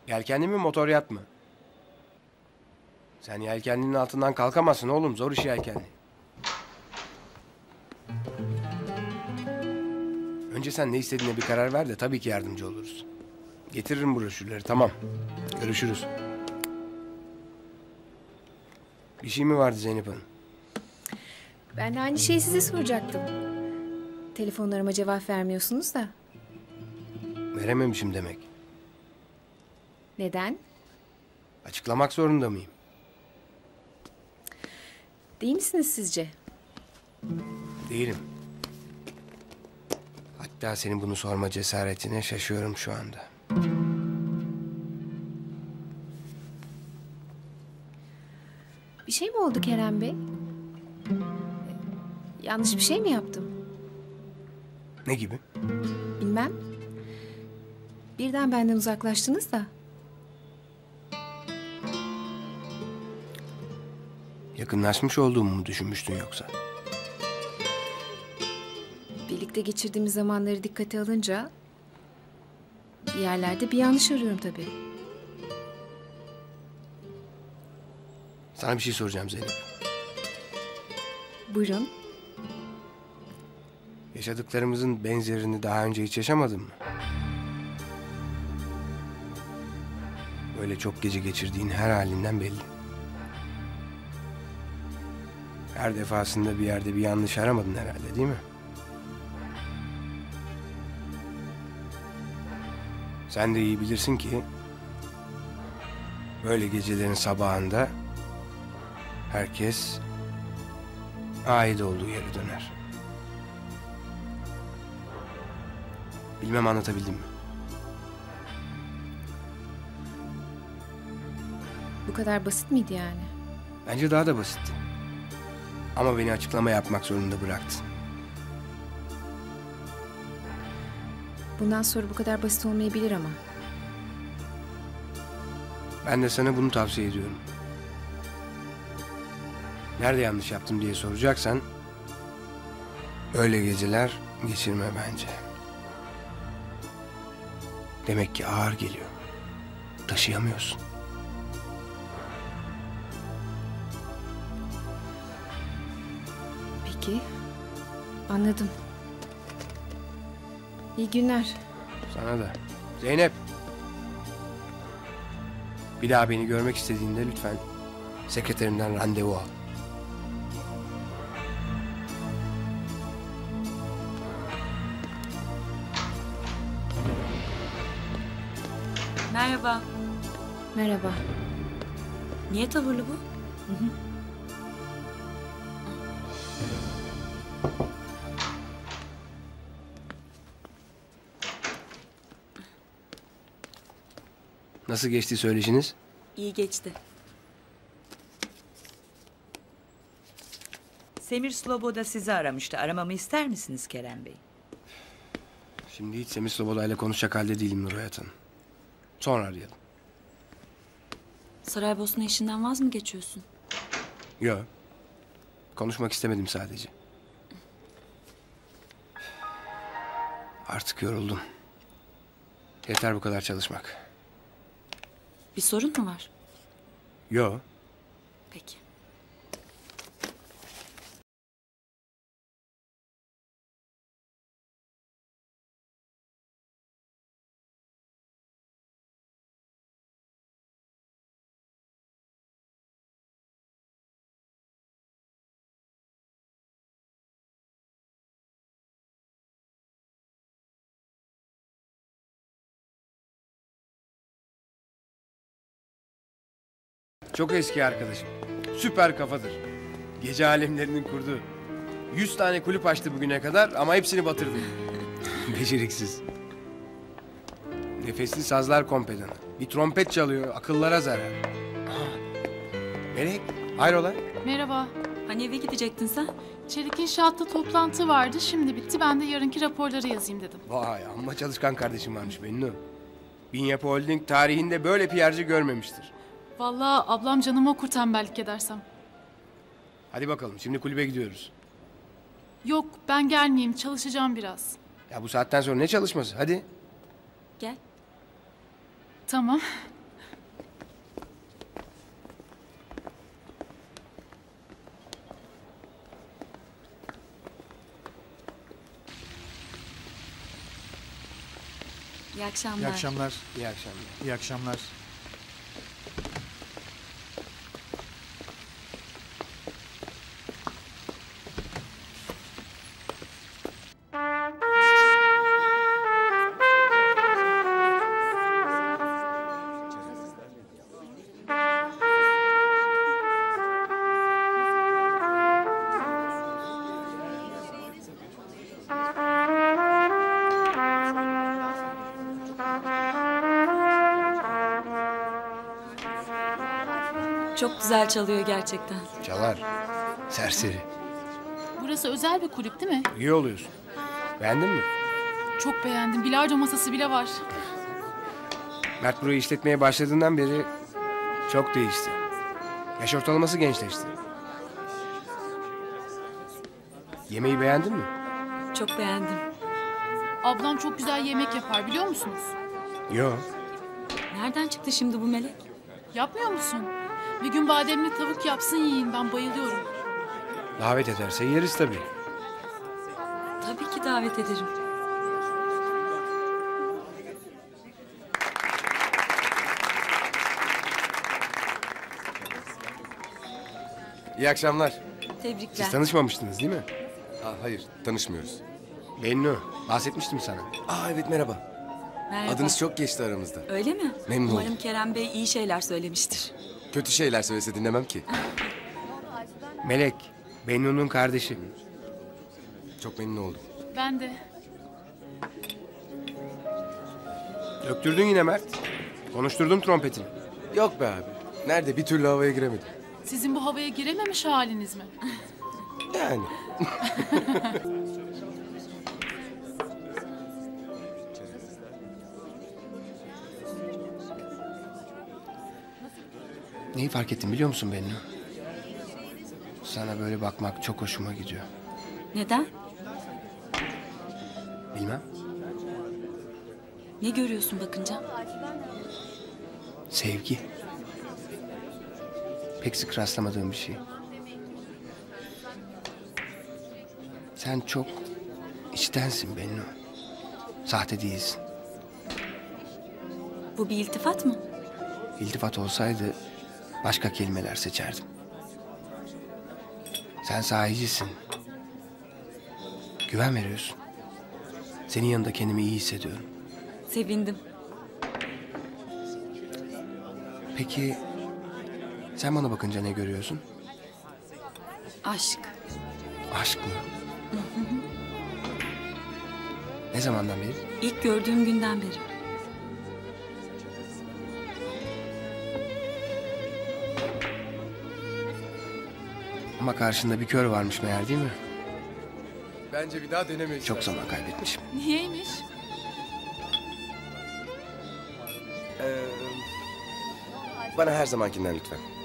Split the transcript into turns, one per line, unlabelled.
Yelkenli mi motor yat mı? Sen yelkenlinin altından kalkamazsın oğlum. Zor iş yelkenli. Önce sen ne istediğine bir karar ver de tabii ki yardımcı oluruz. Getiririm broşürleri, tamam. Görüşürüz. Bir şey mi vardı Zeynep Hanım?
Ben de aynı şeyi size soracaktım. Telefonlarıma cevap vermiyorsunuz da.
Verememişim demek.
Neden?
Açıklamak zorunda mıyım?
Değil misiniz sizce?
Değilim. Hatta senin bunu sorma cesaretine şaşıyorum şu anda.
Bir şey mi oldu Kerem Bey? Yanlış bir şey mi yaptım?
Ne gibi?
Bilmem. Birden benden uzaklaştınız da.
Yakınlaşmış olduğumu mu düşünmüştün yoksa?
Birlikte geçirdiğimiz zamanları dikkate alınca... ...bir yerlerde bir yanlış arıyorum tabii.
Sana bir şey soracağım Zeynep.
Buyurun.
Yaşadıklarımızın benzerini daha önce hiç yaşamadın mı? Böyle çok gece geçirdiğin her halinden belli. Her defasında bir yerde bir yanlış aramadın herhalde, değil mi? Sen de iyi bilirsin ki... ...böyle gecelerin sabahında... ...herkes... ...ait olduğu yere döner. Bilmem anlatabildim mi?
Bu kadar basit miydi yani?
Bence daha da basitti. Ama beni açıklama yapmak zorunda bıraktın.
Bundan sonra bu kadar basit olmayabilir ama.
Ben de sana bunu tavsiye ediyorum. Nerede yanlış yaptım diye soracaksan... ...öyle geceler geçirme bence. Demek ki ağır geliyor. Taşıyamıyorsun.
Peki. Anladım. İyi günler.
Sana da. Zeynep. Bir daha beni görmek istediğinde lütfen sekreterimden randevu al.
Merhaba.
Merhaba.
Niye tavırlı bu?
Nasıl geçti söyleşiniz?
İyi geçti. Semir Sloboda sizi aramıştı. Aramamı ister misiniz Kerem Bey?
Şimdi hiç Semih Sloboda ile konuşacak halde değilim Nurhayat Hanım. Sonra arayalım.
Saraybosna işinden vaz mı geçiyorsun?
Yok. Konuşmak istemedim sadece. Artık yoruldum. Yeter bu kadar çalışmak.
Bir sorun mu var?
Yok.
Peki.
Çok eski arkadaşım. Süper kafadır. Gece alemlerinin kurdu. 100 tane kulüp açtı bugüne kadar ama hepsini batırdı. Beceriksiz. Nefesli sazlar kompedanı. Bir trompet çalıyor, akıllara zarar. Aha. Melek, hayrola?
Merhaba.
Hani eve gidecektin sen?
Çelik İnşaat'ta toplantı vardı. Şimdi bitti. Ben de yarınki raporları yazayım dedim.
Vay, amma çalışkan kardeşim varmış Bennu. Bin Yapı Holding tarihinde böyle PR'cı görmemiştir.
Vallahi ablam canımı okur tembellik edersem.
Hadi bakalım, şimdi kulübe gidiyoruz.
Yok, ben gelmeyeyim. Çalışacağım biraz.
Ya bu saatten sonra ne çalışması? Hadi.
Gel.
Tamam.
İyi akşamlar.
İyi akşamlar.
İyi akşamlar.
İyi akşamlar.
Çok güzel çalıyor gerçekten.
Çalar. Serseri.
Burası özel bir kulüp değil mi?
İyi oluyorsun. Beğendin mi?
Çok beğendim. Bilardo masası bile var.
Mert burayı işletmeye başladığından beri çok değişti. Yaş ortalaması gençleşti. Yemeği beğendin mi?
Çok beğendim.
Ablam çok güzel yemek yapar biliyor musunuz?
Yo.
Nereden çıktı şimdi bu melek?
Yapmıyor musun? Bir gün bademli tavuk yapsın yiyin. Ben bayılıyorum.
Davet ederse yeriz tabii.
Tabii ki davet ederim.
İyi akşamlar.
Tebrikler.
Siz tanışmamıştınız değil mi?
Hayır, tanışmıyoruz.
Bennu. Bahsetmiştim sana.
Evet merhaba.
Merhaba.
Adınız çok geçti aramızda.
Öyle mi?
Memnun
Umarım
oldum.
Kerem Bey iyi şeyler söylemiştir.
Kötü şeyler söylese dinlemem ki.
Melek. Bennu'nun kardeşi.
Çok memnun oldum.
Ben de.
Döktürdün yine Mert. Konuşturdun trompetini.
Yok be abi. Nerede bir türlü havaya giremedim.
Sizin bu havaya girememiş haliniz mi?
Yani.
Neyi fark ettim biliyor musun Bennu? Sana böyle bakmak çok hoşuma gidiyor.
Neden?
Bilmem.
Ne görüyorsun bakınca?
Sevgi. Pek sık rastlamadığım bir şey. Sen çok içtensin Bennu. Sahte değilsin.
Bu bir iltifat mı?
İltifat olsaydı başka kelimeler seçerdim. Sen sahicisin. Güven veriyorsun. Senin yanında kendimi iyi hissediyorum.
Sevindim.
Peki sen bana bakınca ne görüyorsun?
Aşk.
Aşk mı? Ne zamandan beri?
İlk gördüğüm günden beri.
Ama karşında bir kör varmış meğer değil mi?
Bence bir daha denemeyiz.
Çok zaman kaybetmişim.
Niyeymiş?
Bana her zamankinden lütfen.